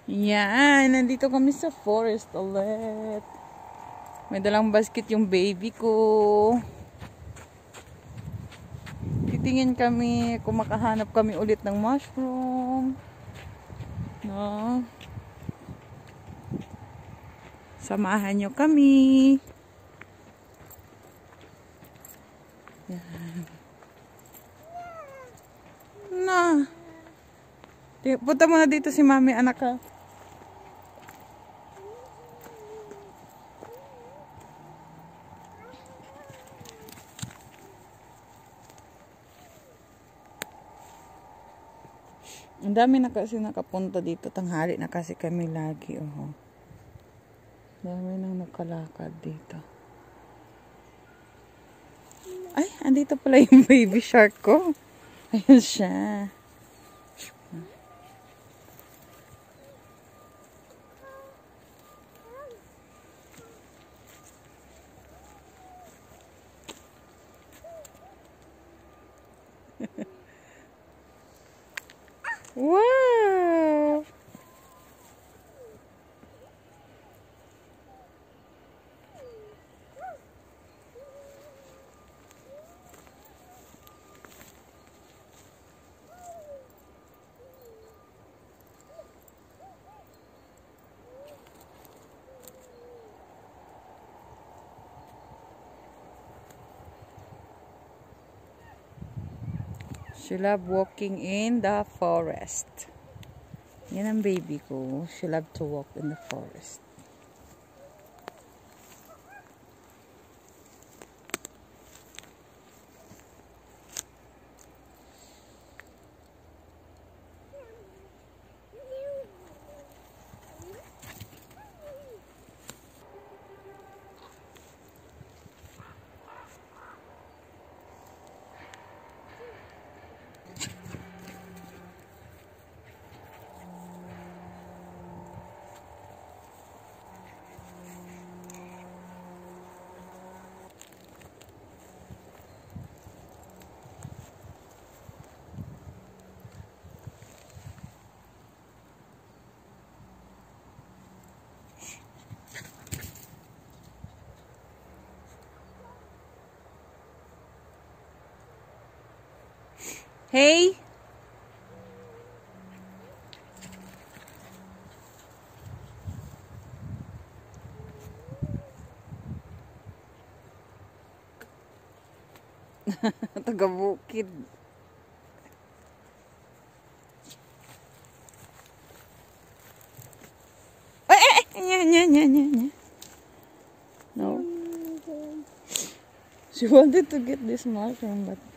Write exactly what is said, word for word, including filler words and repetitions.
Yan, nandito kami sa forest ulit. May dalang basket yung baby ko. Titingin kami kung makahanap kami ulit ng mushroom. No? Samahan nyo kami. Yan. Na. Punta muna dito si mami, anak ka. Ang dami na kasi nakapunta dito. Tanghali na kasi kami lagi. Oh. Dami nang nakalakad dito. Ay, andito pala yung baby shark ko. Ayan siya. Wow! She love walking in the forest. Yan ang baby ko. She love to walk in the forest. Hey! Taga-bukid. Ay, ay, ay! Nya, nya, nya, nya, nya. No. She wanted to get this mushroom, but